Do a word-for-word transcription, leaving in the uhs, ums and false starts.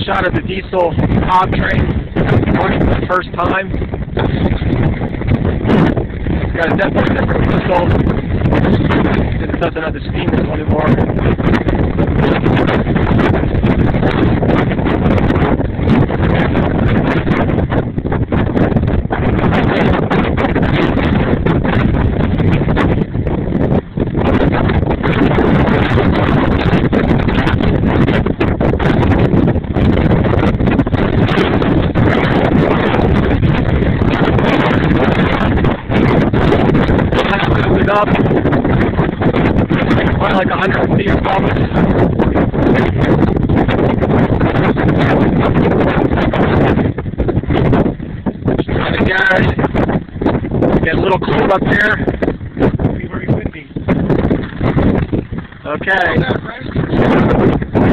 shot of the diesel hog train working for the first time. It's got a definitely different whistle. It doesn't have the steam whistle anymore. Up probably like a hundred feet above us. Just trying to garage. Get a little cold up here. Be very windy. Okay.